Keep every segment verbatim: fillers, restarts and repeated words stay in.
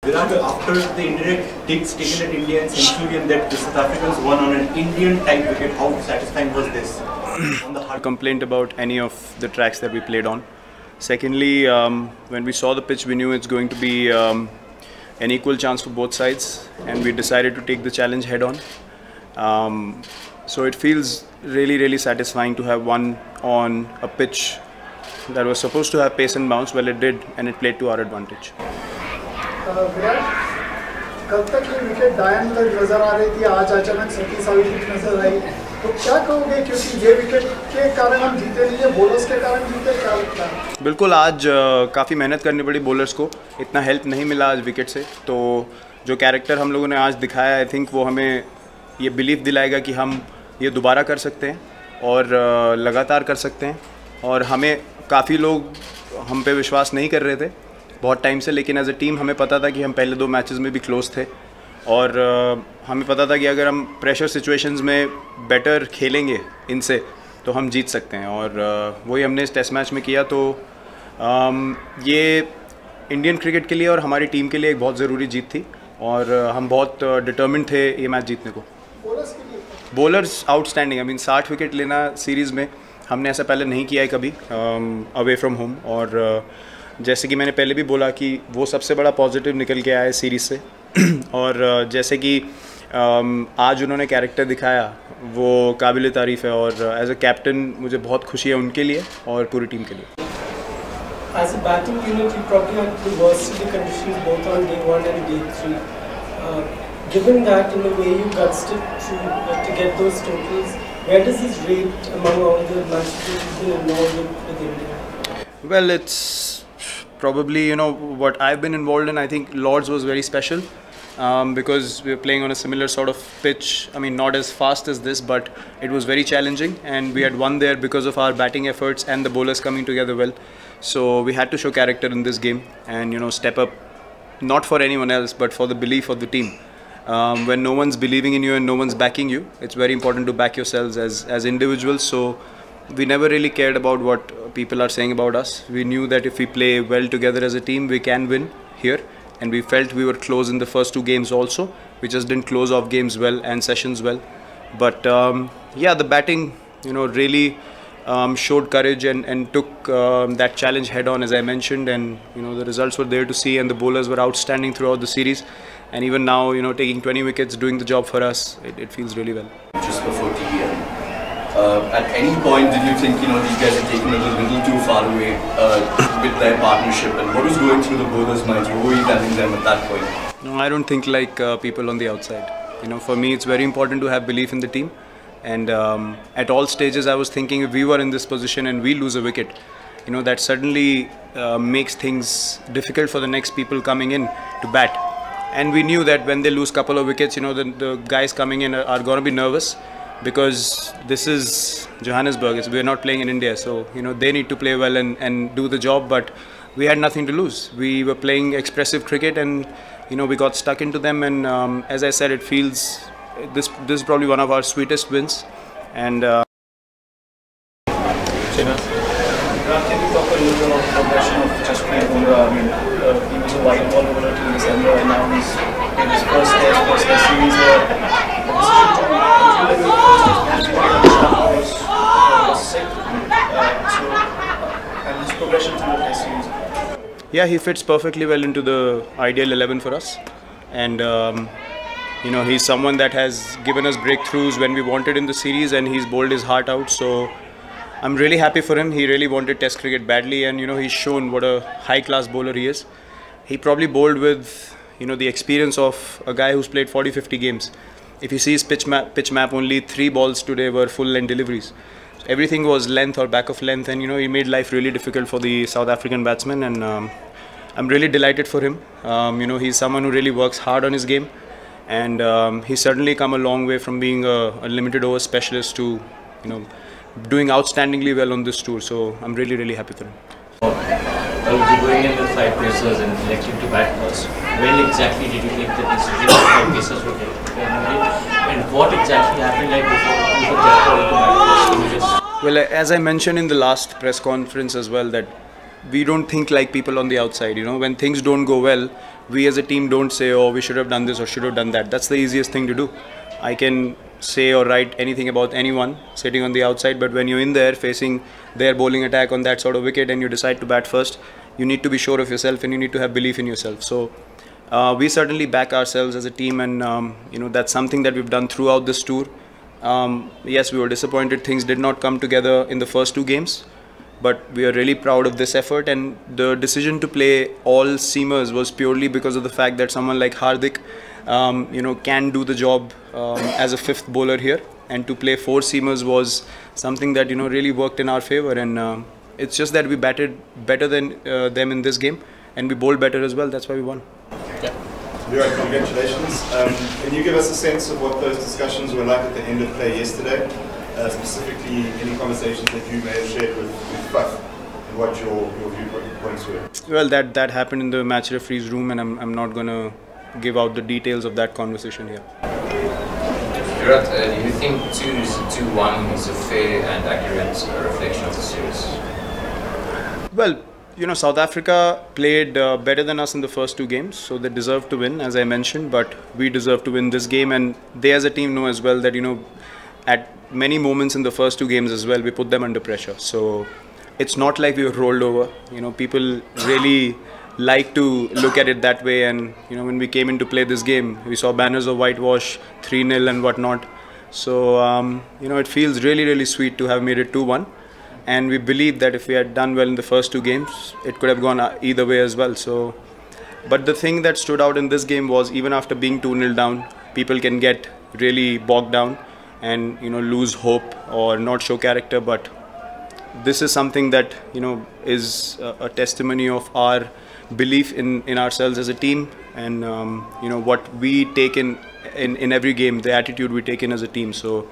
Virat, after the indirect digs taken at India and century and that the South Africans won on an Indian type wicket, how satisfying was this? On the hard complaint about any of the tracks that we played on. Secondly, um, when we saw the pitch, we knew it's going to be um, an equal chance for both sides, and we decided to take the challenge head on. Um, so it feels really, really satisfying to have won on a pitch that was supposed to have pace and bounce. Well, it did, and it played to our advantage. Virat, कल तक ये wicket दाएं नजर आ रही थी, आज अचानक सती सावित्री नजर आई, तो क्या कहोगे? क्योंकि ये विकेट के कारण हम जीते नहीं है, बॉलर्स के कारण जीते, क्या लगता है? बिल्कुल, आज काफ़ी मेहनत करनी पड़ी बॉलर्स को, इतना हेल्प नहीं मिला आज विकेट से, तो जो कैरेक्टर हम लोगों ने आज दिखाया, आई थिंक वो हमें ये बिलीफ दिलाएगा कि हम ये दोबारा कर सकते हैं और लगातार कर सकते हैं। और हमें काफ़ी लोग हम पे विश्वास नहीं कर रहे थे बहुत टाइम से, लेकिन एज ए टीम हमें पता था कि हम पहले दो मैचेस में भी क्लोज थे और uh, हमें पता था कि अगर हम प्रेशर सिचुएशंस में बेटर खेलेंगे इनसे तो हम जीत सकते हैं, और uh, वही हमने इस टेस्ट मैच में किया। तो um, ये इंडियन क्रिकेट के लिए और हमारी टीम के लिए एक बहुत ज़रूरी जीत थी, और uh, हम बहुत डिटर्मिन्ड uh, थे ये मैच जीतने को। बॉलर्स आउटस्टैंडिंग, आई मीन साठ विकेट लेना सीरीज़ में हमने ऐसा पहले नहीं किया है कभी अवे फ्रॉम होम, और uh, जैसे कि मैंने पहले भी बोला कि वो सबसे बड़ा पॉजिटिव निकल के आया है सीरीज़ से। और जैसे कि आज उन्होंने कैरेक्टर दिखाया वो काबिल तारीफ़ है, और एज अ कैप्टन मुझे बहुत खुशी है उनके लिए और पूरी टीम के लिए। As a batting unit, you probably had the worst of the conditions both on day one and day three. Uh, given that, in a way, you gutsed it to, uh, to get those totals, where does this rate among all the matches that you've been involved in with India? Well, it's probably, you know, what I've been involved in. I think Lords was very special um, because we were playing on a similar sort of pitch. I mean, not as fast as this, but it was very challenging, and we had won there because of our batting efforts and the bowlers coming together well. So we had to show character in this game and, you know, step up, not for anyone else, but for the belief of the team. Um, when no one's believing in you and no one's backing you, it's very important to back yourselves as, as individuals. So we never really cared about what people are saying about us. We knew that if we play well together as a team, we can win here. And we felt we were close in the first two games also. We just didn't close off games well and sessions well. But um, yeah, the batting, you know, really um, showed courage and, and took um, that challenge head on, as I mentioned. And, you know, the results were there to see, and the bowlers were outstanding throughout the series. And even now, you know, taking twenty wickets, doing the job for us, it, it feels really well. Just before T V M. Uh, at any point did you think, you know, these guys are taking it a little too far away uh, with their partnership, and what was going through the bowlers' minds? What were you telling them at that point? No, I don't think like uh, people on the outside. You know, for me it's very important to have belief in the team, and um, at all stages I was thinking if we were in this position and we lose a wicket, you know, that suddenly uh, makes things difficult for the next people coming in to bat. And we knew that when they lose couple of wickets, you know, the, the guys coming in are, are going to be nervous, because this is Johannesburg, we're not playing in India, so you know they need to play well and, and do the job, but we had nothing to lose. We were playing expressive cricket, and you know we got stuck into them, and um, as I said, it feels this this is probably one of our sweetest wins. And uh, can you talk a little bit about the progression of Jasprit Bumrah? I mean, uh, he was a wide ball bowler till December, and now he's in his first test, first test series here. Yeah, he fits perfectly well into the ideal eleven for us, and um, you know he's someone that has given us breakthroughs when we wanted in the series, and he's bowled his heart out. So I'm really happy for him. He really wanted Test cricket badly, and you know he's shown what a high-class bowler he is. He probably bowled with you know the experience of a guy who's played forty fifty games. If you see his pitch map, pitch map, only three balls today were full length deliveries. So everything was length or back of length, and you know he made life really difficult for the South African batsmen. And um, I'm really delighted for him. Um, you know he's someone who really works hard on his game, and um, he's certainly come a long way from being a, a limited over specialist to you know doing outstandingly well on this tour. So I'm really really happy for him. Well, you're going in with five pacers and electing to bat first. When exactly did you take the decision that five pacers would take? And what exactly happened like before you put that ball to bat first? Well, as I mentioned in the last press conference as well, that we don't think like people on the outside. You know, when things don't go well, we as a team don't say, oh, we should have done this or should have done that. That's the easiest thing to do. I can say or write anything about anyone sitting on the outside, but when you're in there facing their bowling attack on that sort of wicket and you decide to bat first, you need to be sure of yourself and you need to have belief in yourself. So uh, we certainly back ourselves as a team, and um, you know, that's something that we've done throughout this tour. Um, yes, we were disappointed things did not come together in the first two games, but we are really proud of this effort, and the decision to play all seamers was purely because of the fact that someone like Hardik um, you know, can do the job um, as a fifth bowler here, and to play four seamers was something that, you know, really worked in our favour. And um, it's just that we batted better than uh, them in this game, and we bowled better as well. That's why we won. Yeah. Virat, congratulations. Um, can you give us a sense of what those discussions were like at the end of play yesterday? Uh, specifically, any conversations that you may have shared with, with Faf, and what your, your viewpoints were? Well, that, that happened in the match referee's room, and I'm, I'm not going to give out the details of that conversation here. Virat, uh, do you think two one is a fair and accurate uh, reflection of the series? Well, you know, South Africa played uh, better than us in the first two games, so they deserve to win, as I mentioned, but we deserve to win this game, and they as a team know as well that, you know, at many moments in the first two games as well, we put them under pressure. So it's not like we were rolled over. You know, people really like to look at it that way, and you know, when we came in to play this game, we saw banners of whitewash, three nil and whatnot. So um, you know, it feels really really sweet to have made it two one, and we believe that if we had done well in the first two games, it could have gone either way as well. So, but the thing that stood out in this game was, even after being two nil down, people can get really bogged down and, you know, lose hope or not show character, but this is something that, you know, is a, a testimony of our belief in, in ourselves as a team, and um, you know, what we take in, in in every game, the attitude we take in as a team. So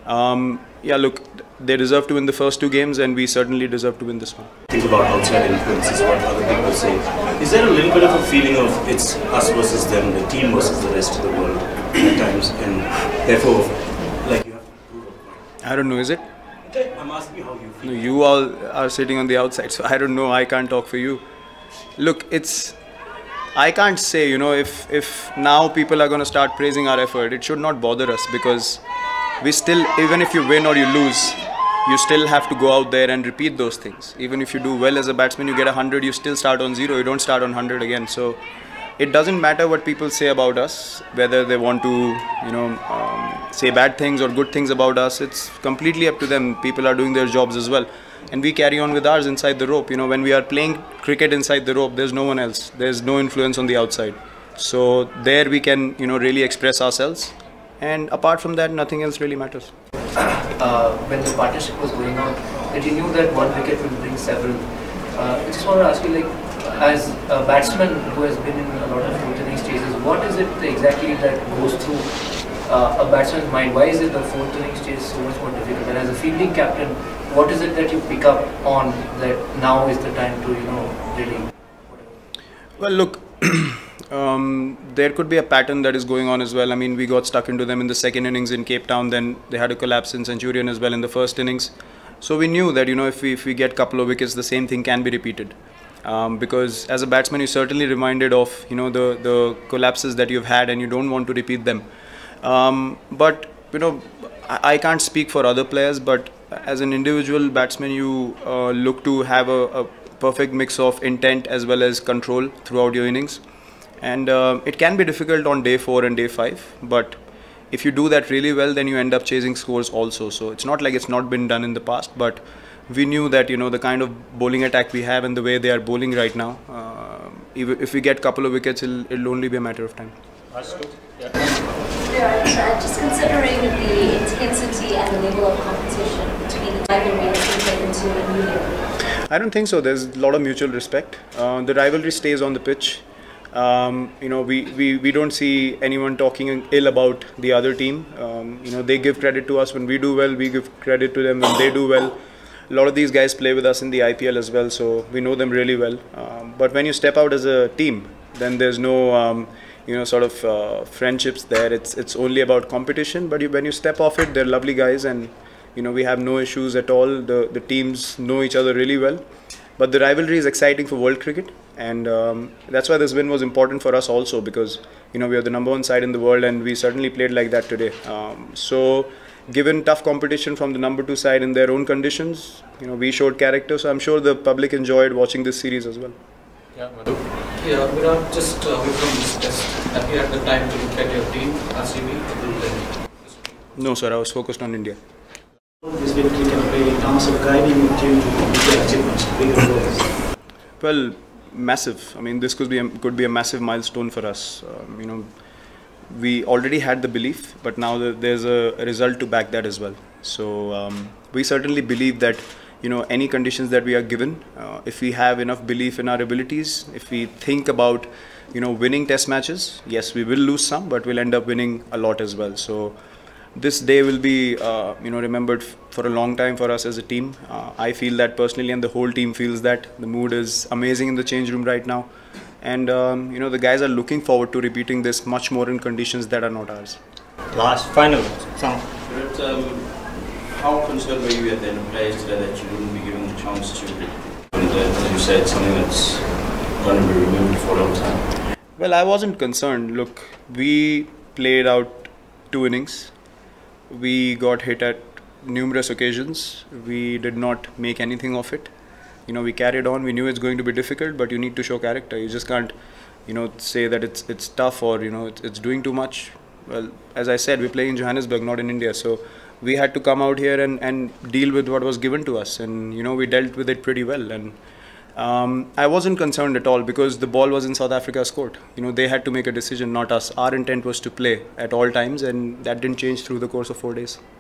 um, yeah, look, they deserve to win the first two games, and we certainly deserve to win this one. Think about outside influences, what other people say. Is there a little bit of a feeling of it's us versus them, the team versus the rest of the world at times, and therefore, like, you have to prove a point? I don't know, is it? I'm asking you how you feel. No, you all are sitting on the outside, so I don't know. I can't talk for you. Look, it's, I can't say, you know, if if now people are going to start praising our effort, it should not bother us, because we still, even if you win or you lose, you still have to go out there and repeat those things. Even if you do well as a batsman, you get a hundred, you still start on zero, you don't start on hundred again. So it doesn't matter what people say about us, whether they want to, you know, um, say bad things or good things about us. It's completely up to them. People are doing their jobs as well, and we carry on with ours inside the rope. You know, when we are playing cricket inside the rope, there's no one else. There's no influence on the outside. So there we can, you know, really express ourselves. And apart from that, nothing else really matters. Uh, when the partnership was going on, that you knew that one wicket will bring several. Uh, I just want to ask you, like, as a batsman who has been in a lot of fourth inning stages, what is it exactly that goes through uh, a batsman's mind? Why is it the fourth inning stage so much more difficult? And as a fielding captain, what is it that you pick up on that now is the time to, you know, really? Well, look. Um, there could be a pattern that is going on as well. I mean, we got stuck into them in the second innings in Cape Town, then they had a collapse in Centurion as well in the first innings. So we knew that, you know, if we, if we get a couple of wickets, the same thing can be repeated. Um, because as a batsman, you're certainly reminded of, you know, the, the collapses that you've had, and you don't want to repeat them. Um, but, you know, I, I can't speak for other players, but as an individual batsman, you uh, look to have a, a perfect mix of intent as well as control throughout your innings. And uh, it can be difficult on day four and day five, but if you do that really well, then you end up chasing scores also. So it's not like it's not been done in the past, but we knew that, you know, the kind of bowling attack we have and the way they are bowling right now, uh, if, if we get a couple of wickets, it'll, it'll only be a matter of time. Yeah. Yeah, just considering the intensity and the level of competition between the rivalry between the two and India. I don't think so. There's a lot of mutual respect. Uh, the rivalry stays on the pitch. Um, you know, we, we, we don't see anyone talking ill about the other team. Um, you know, they give credit to us when we do well, we give credit to them when they do well. A lot of these guys play with us in the I P L as well, so we know them really well. Um, but when you step out as a team, then there's no, um, you know, sort of uh, friendships there. It's it's only about competition. But you, when you step off it, they're lovely guys, and you know, we have no issues at all. The the teams know each other really well. But the rivalry is exciting for world cricket, and um, that's why this win was important for us also, because you know we are the number one side in the world, and we certainly played like that today. Um, so given tough competition from the number two side in their own conditions, you know we showed character. So I'm sure the public enjoyed watching this series as well. Yeah, Madhu. Yeah, Virat, just uh, away from this test, have you had the time to look at your team, R C B? No, sir, I was focused on India. This victory can play in terms of guiding your team to bigger achievements, bigger goals? Well, massive. I mean, this could be a, could be a massive milestone for us. Um, you know, we already had the belief, but now there's a result to back that as well. So um, we certainly believe that you know any conditions that we are given, uh, if we have enough belief in our abilities, if we think about you know winning test matches, yes, we will lose some, but we'll end up winning a lot as well. So this day will be uh, you know remembered for a long time for us as a team. Uh, I feel that personally, and the whole team feels that. The mood is amazing in the change room right now, and um, you know the guys are looking forward to repeating this much more in conditions that are not ours. Last final, some. But, um, how concerned were you at the end of play today that you wouldn't be given the chance to? And uh, as you said, something that's going to be removed for a long time. Well, I wasn't concerned. Look, we played out two innings. We got hit at numerous occasions. We did not make anything of it. You know, we carried on. We knew it's going to be difficult, but you need to show character. You just can't, you know, say that it's it's tough or you know it's, it's doing too much. Well, as I said, we're playing in Johannesburg, not in India. So we had to come out here and and deal with what was given to us, and you know we dealt with it pretty well. And um, I wasn't concerned at all because the ball was in South Africa's court. You know, they had to make a decision, not us. Our intent was to play at all times, and that didn't change through the course of four days.